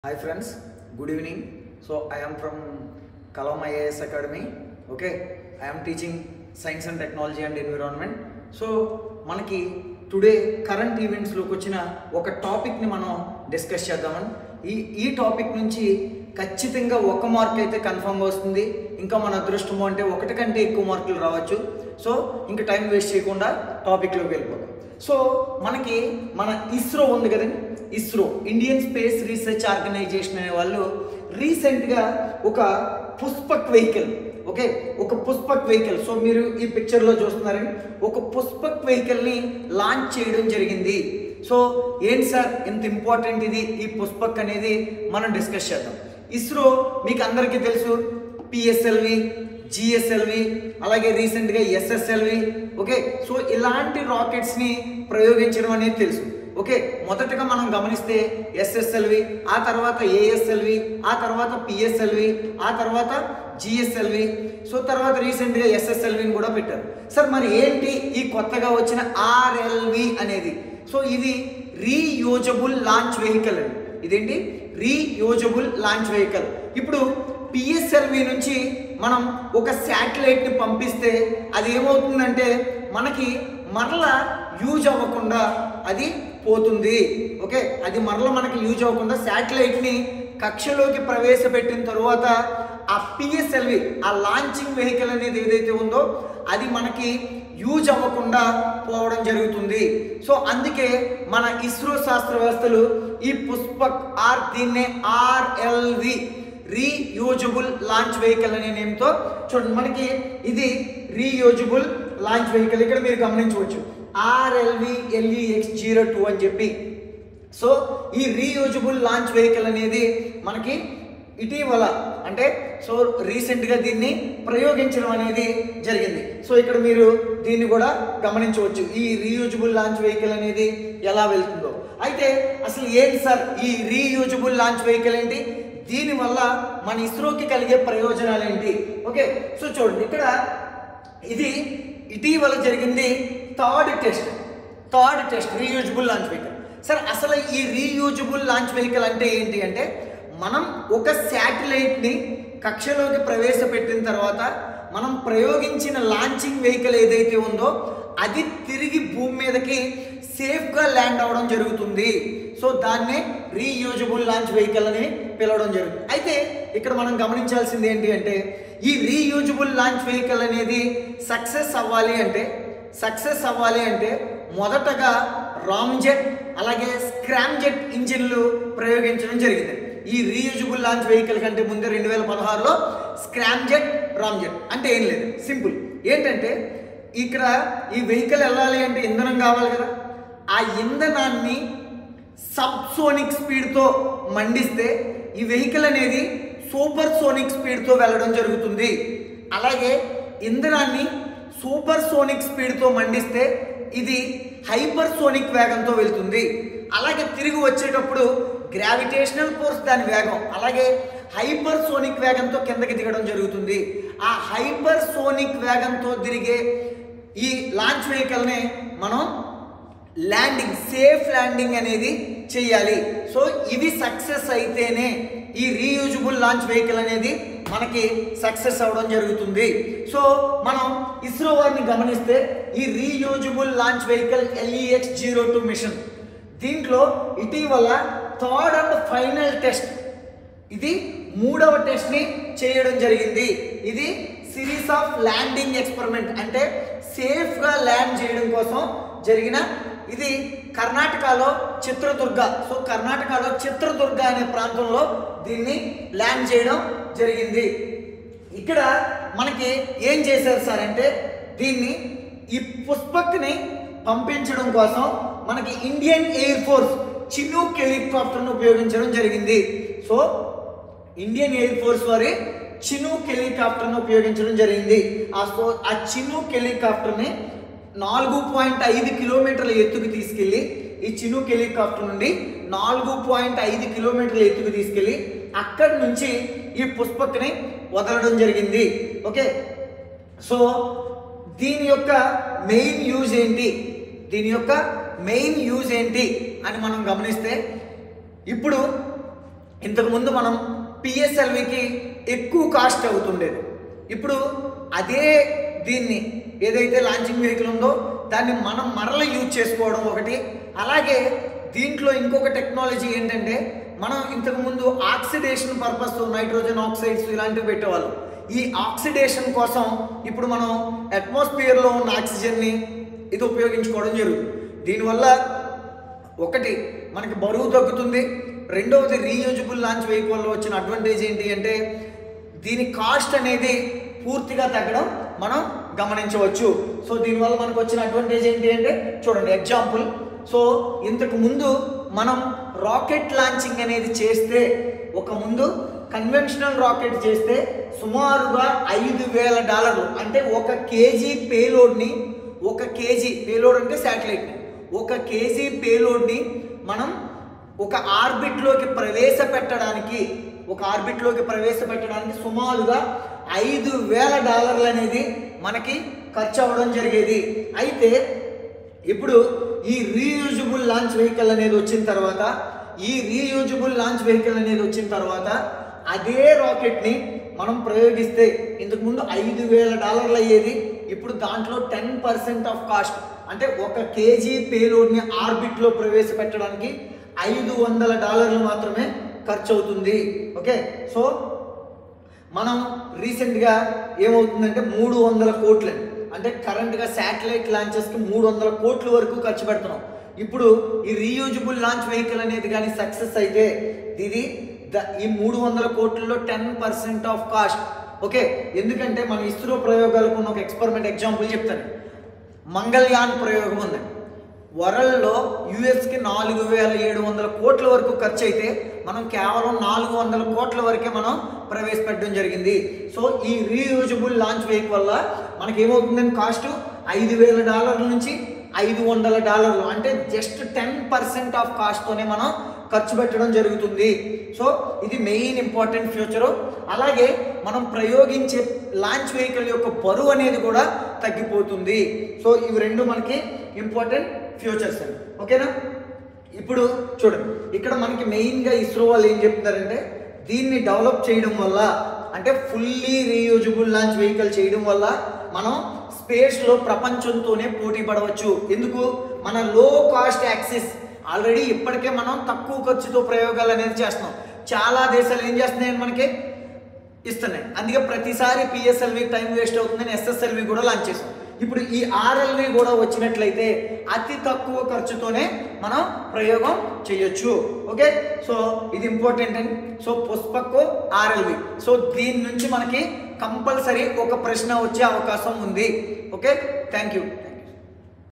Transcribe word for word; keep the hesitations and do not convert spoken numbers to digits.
Hi friends, good evening. So I am from Kalam I A S Academy. Okay, I am teaching Science and Technology and Environment. So మనకి today current events లోకి వచ్చిన ఒక topic ని మనం discuss చేద్దామని. ఈ ఈ topic నుంచి ఖచ్చితంగా ఒక మార్క్ అయితే కన్ఫర్మ్ వస్తుంది. ఇంకా మన అదృష్టం అంటే ఒకటి కంటే ఎక్కువ మార్కులు రావచ్చు. సో ఇంకా టైం వేస్ట్ చేయకుండా టాపిక్ లోకి వెళ్ళిపోదాం. సో మనకి మన ఇస్రో ఉంది కదండి, ISRO Indian Space Research Organisation అనే వాళ్ళు రీసెంట్గా ఒక పుష్పక్ వెహికల్, ఓకే ఒక పుష్పక్ వెహికల్ సో మీరు ఈ పిక్చర్లో చూస్తున్నారని ఒక పుష్పక్ వెహికల్ని లాంచ్ చేయడం జరిగింది. సో ఏంటి సార్ ఇంత ఇంపార్టెంట్ ఇది ఈ పుష్పక్ అనేది మనం డిస్కస్ చేద్దాం. ఇస్రో మీకు అందరికీ తెలుసు, పిఎస్ఎల్వి, జిఎస్ఎల్వి, అలాగే రీసెంట్గా ఎస్ఎస్ఎల్వి, ఓకే సో ఇలాంటి రాకెట్స్ని ప్రయోగించడం అనేది తెలుసు. ఓకే మొదటగా మనం గమనిస్తే ఎస్ఎస్ఎల్వి, ఆ తర్వాత ఏఎస్ఎల్వి, ఆ తర్వాత పిఎస్ఎల్వి, ఆ తర్వాత జిఎస్ఎల్వి, సో తర్వాత రీసెంట్గా ఎస్ఎస్ఎల్విని కూడా పెట్టారు. సార్ మరి ఏంటి ఈ కొత్తగా వచ్చిన ఆర్ఎల్వి అనేది? సో ఇది రీయూజబుల్ లాంచ్ వెహికల్ అండి. ఇదేంటి? Reusable launch vehicle. ఇప్పుడు పిఎస్ఎల్వి నుంచి మనం ఒక శాటిలైట్ని పంపిస్తే అది ఏమవుతుందంటే మనకి మరలా యూజ్ అవ్వకుండా అది పోతుంది. ఓకే అది మరలా మనకి యూజ్ అవ్వకుండా శాటిలైట్ని కక్షలోకి ప్రవేశపెట్టిన తర్వాత ఆ పిఎస్ఎల్వి ఆ లాంచింగ్ వెహికల్ అనేది ఏదైతే ఉందో అది మనకి యూజ్ అవ్వకుండా పోవడం జరుగుతుంది. సో అందుకే మన ఇస్రో శాస్త్రవేత్తలు ఈ పుష్పక్ ఆర్ దీన్నే ఆర్ఎల్వి రీయూజబుల్ లాంచ్ వెహికల్ అనే నేమ్తో చూడండి. మనకి ఇది రీయూజబుల్ లాంచ్ వెహికల్ ఇక్కడ మీరు గమనించవచ్చు, ఆర్ఎల్వి ఎల్ఈఎక్స్ జీరో టూ అని చెప్పి. సో ఈ రీయూజబుల్ లాంచ్ వెహికల్ అనేది మనకి ఇటీవల అంటే సో రీసెంట్గా దీన్ని ప్రయోగించడం అనేది జరిగింది. సో ఇక్కడ మీరు దీన్ని కూడా గమనించవచ్చు, ఈ రీయూజబుల్ లాంచ్ వెహికల్ అనేది ఎలా వెళ్తుందో. అయితే అసలు ఏంటి సార్ ఈ రీయూజబుల్ లాంచ్ వెహికల్ ఏంటి, దీనివల్ల మన ఇస్రోకి కలిగే ప్రయోజనాలు ఏంటి? ఓకే సో చూడండి, ఇక్కడ ఇది ఇటీవల జరిగింది third test third test reusable launch vehicle. Sir అసలు ఈ రీయూజబుల్ లాంచ్ వెహికల్ అంటే ఏంటి అంటే మనం ఒక శాటిలైట్ని కక్షలోకి ప్రవేశపెట్టిన తర్వాత మనం ప్రయోగించిన లాంచింగ్ వెహికల్ ఏదైతే ఉందో అది తిరిగి భూమి మీదకి సేఫ్గా ల్యాండ్ అవ్వడం జరుగుతుంది. సో దాన్నే రీయూజబుల్ లాంచ్ వెహికల్ అని పిలవడం జరుగుతుంది. అయితే ఇక్కడ మనం గమనించాల్సింది ఏంటి అంటే ఈ రీయూజబుల్ లాంచ్ వెహికల్ అనేది సక్సెస్ అవ్వాలి అంటే సక్సెస్ అవ్వాలి అంటే మొదటగా రామ్జెట్ అలాగే స్క్రామ్జెట్ ఇంజిన్లు ప్రయోగించడం జరిగింది. ఈ రీయూజబుల్ లాంచ్ వెహికల్ కంటే ముందే రెండు వేల పదహారులో స్క్రామ్జెట్ రామ్జెట్ అంటే ఏం లేదు, సింపుల్ ఏంటంటే ఇక్కడ ఈ వెహికల్ వెళ్ళాలి అంటే ఇంధనం కావాలి కదా, ఆ ఇంధనాన్ని సబ్సోనిక్ స్పీడ్తో మండిస్తే ఈ వెహికల్ అనేది సూపర్ సోనిక్ స్పీడ్తో వెళ్ళడం జరుగుతుంది. అలాగే ఇంధనాన్ని సూపర్ సోనిక్ స్పీడ్తో మండిస్తే ఇది హైపర్ సోనిక్ వేగంతో వెళ్తుంది. అలాగే తిరిగి వచ్చేటప్పుడు గ్రావిటేషనల్ ఫోర్స్ దాని వేగం అలాగే హైపర్ సోనిక్ వేగంతో కిందకి దిగడం జరుగుతుంది. ఆ హైపర్ సోనిక్ వేగంతో తిరిగే ఈ లాంచ్ వెహికల్ని మనం ల్యాండింగ్ సేఫ్ ల్యాండింగ్ అనేది చేయాలి. సో ఇవి సక్సెస్ అయితేనే ఈ రీయూజబుల్ లాంచ్ వెహికల్ అనేది మనకి సక్సెస్ అవ్వడం జరుగుతుంది. సో మనం ఇస్రో వారిని గమనిస్తే ఈ reusable launch vehicle LEX zero two mission దీంట్లో ఇటీవల థర్డ్ అండ్ ఫైనల్ టెస్ట్ ఇది మూడవ టెస్ట్ని చేయడం జరిగింది. ఇది సిరీస్ ఆఫ్ ల్యాండింగ్ ఎక్స్పెరిమెంట్ అంటే సేఫ్గా ల్యాండ్ చేయడం కోసం జరిగిన ఇది కర్ణాటకలో చిత్రదుర్గ సో కర్ణాటకలో చిత్రదుర్గ అనే ప్రాంతంలో దీన్ని ల్యాండ్ చేయడం జరిగింది. ఇక్కడ మనకి ఏం చేశారు సార్ అంటే దీన్ని ఈ పుష్పక్ని పంపించడం కోసం మనకి ఇండియన్ ఎయిర్ ఫోర్స్ చినూక్ హెలికాప్టర్ను ఉపయోగించడం జరిగింది. సో ఇండియన్ ఎయిర్ ఫోర్స్ వారి చినూక్ హెలికాప్టర్ను ఉపయోగించడం జరిగింది. ఆ సో ఆ చినూక్ హెలికాప్టర్ని నాలుగు పాయింట్ ఐదు కిలోమీటర్ల ఎత్తుకు తీసుకెళ్ళి ఈ చినూక్ హెలికాప్టర్ నుండి నాలుగు పాయింట్ ఐదు కిలోమీటర్ల ఎత్తుకు తీసుకెళ్ళి అక్కడి నుంచి ఈ పుష్పక్ని వదలడం జరిగింది. ఓకే సో దీని యొక్క మెయిన్ యూజ్ ఏంటి దీని యొక్క మెయిన్ యూజ్ ఏంటి అని మనం గమనిస్తే ఇప్పుడు ఇంతకుముందు మనం పిఎస్ఎల్వికి ఎక్కువ కాస్ట్ అవుతుండేది. ఇప్పుడు అదే దీన్ని ఏదైతే లాంచింగ్ వెహికల్ ఉందో దాన్ని మనం మరల యూజ్ చేసుకోవడం ఒకటి. అలాగే దీంట్లో ఇంకొక టెక్నాలజీ ఏంటంటే, మనం ఇంతకుముందు ఆక్సిడేషన్ పర్పస్ నైట్రోజన్ ఆక్సైడ్స్ ఇలాంటివి పెట్టేవాళ్ళం. ఈ ఆక్సిడేషన్ కోసం ఇప్పుడు మనం అట్మాస్ఫియర్లో ఉన్న ఆక్సిజన్ని ఇది ఉపయోగించుకోవడం జరుగుతుంది. దీనివల్ల ఒకటి మనకి బరువు తగ్గుతుంది, రెండవది రీయూజబుల్ లాంచ్ వెహికల్ వల్ల వచ్చిన అడ్వాంటేజ్ ఏంటి అంటే దీని కాస్ట్ అనేది పూర్తిగా తగ్గడం మనం గమనించవచ్చు. సో దీనివల్ల మనకు వచ్చిన అడ్వాంటేజ్ ఏంటి అంటే చూడండి ఎగ్జాంపుల్. సో ఇంతకు ముందు మనం రాకెట్ లాంచింగ్ అనేది చేస్తే, ఒక ముందు కన్వెన్షనల్ రాకెట్ చేస్తే సుమారుగా ఐదు వేల డాలర్లు అంటే ఒక కేజీ పేలోడ్ని, ఒక కేజీ పేలోడ్ అంటే శాటిలైట్ని, ఒక కేజీ పేలోడ్ని మనం ఒక ఆర్బిట్లోకి ప్రవేశపెట్టడానికి ఒక ఆర్బిట్లోకి ప్రవేశపెట్టడానికి సుమారుగా ఐదు వేల డాలర్లు అనేది మనకి ఖర్చు అవ్వడం జరిగేది. అయితే ఇప్పుడు ఈ రీయూజబుల్ లాంచ్ వెహికల్ అనేది వచ్చిన తర్వాత ఈ రీయూజబుల్ లాంచ్ వెహికల్ అనేది వచ్చిన తర్వాత అదే రాకెట్ని మనం ప్రయోగిస్తే ఇంతకుముందు ఐదు వేల డాలర్లు అయ్యేది, ఇప్పుడు దాంట్లో టెన్ పర్సెంట్ ఆఫ్ కాస్ట్ అంటే ఒక కేజీ పేలోడ్ని ఆర్బిట్లో ప్రవేశపెట్టడానికి ఐదు వందల డాలర్లు మాత్రమే ఖర్చు అవుతుంది. ఓకే, సో మనం రీసెంట్గా ఏమవుతుందంటే మూడు వందల కోట్లు అంటే కరెంట్గా శాటిలైట్ లాంచెస్కి మూడు వందల కోట్ల వరకు ఖర్చు పెడుతున్నాం. ఇప్పుడు ఈ రీయూజబుల్ లాంచ్ వెహికల్ అనేది కానీ సక్సెస్ అయితే ఇది ఈ మూడు వందల కోట్లలో ten percent of cost. Okay, ఎందుకంటే మన ఇస్రో ప్రయోగాలకు ఉన్న ఒక ఎక్స్పెరిమెంట్ ఎగ్జాంపుల్ చెప్తాను. మంగళయాన్ ప్రయోగం ఉంది. వరల్డ్లో యుఎస్కి నాలుగు వేల ఏడు వందల కోట్ల వరకు ఖర్చు అయితే మనం కేవలం నాలుగు వందల కోట్ల వరకే మనం ప్రవేశపెట్టడం జరిగింది. సో ఈ రీయూజబుల్ లాంచ్ వెహికల్ వల్ల మనకి ఏమవుతుందని కాస్ట్ ఐదు వేల డాలర్ల నుంచి ఐదు వందల డాలర్లు అంటే జస్ట్ టెన్ పర్సెంట్ ఆఫ్ కాస్ట్తోనే మనం ఖర్చు పెట్టడం జరుగుతుంది. సో ఇది మెయిన్ ఇంపార్టెంట్ ఫ్యూచరు. అలాగే మనం ప్రయోగించే లాంచ్ వెహికల్ యొక్క బరువు అనేది కూడా తగ్గిపోతుంది. సో ఇవి రెండు మనకి ఇంపార్టెంట్ ఫ్యూచర్స్ అండి. ఓకేనా, ఇప్పుడు చూడండి ఇక్కడ మనకి మెయిన్గా ఇస్రో వాళ్ళు ఏం చెప్తున్నారంటే దీన్ని డెవలప్ చేయడం వల్ల అంటే ఫుల్లీ రీయూజబుల్ లాంచ్ వెహికల్ చేయడం వల్ల మనం స్పేస్లో ప్రపంచంతోనే పోటీ పడవచ్చు. ఎందుకు, మన లో కాస్ట్ యాక్సెస్ ఆల్రెడీ ఇప్పటికే మనం తక్కువ ఖర్చుతో ప్రయోగాలు అనేది చేస్తున్నాం. చాలా దేశాలు ఏం చేస్తున్నాయని మనకి ఇస్తున్నాయి. అందుకే ప్రతిసారి పిఎస్ఎల్వి టైం వేస్ట్ అవుతుందని ఎస్ఎస్ఎల్వి కూడా లాంచ్ చేసాం. ఇప్పుడు ఈ ఆర్ఎల్వి కూడా వచ్చినట్లయితే అతి తక్కువ ఖర్చుతోనే మనం ప్రయోగం చేయొచ్చు. ఓకే, సో ఇది ఇంపార్టెంట్ అండి. సో పుష్పకు ఆర్ఎల్వి, సో దీని నుంచి మనకి కంపల్సరీ ఒక ప్రశ్న వచ్చే అవకాశం ఉంది. Okay, thank you.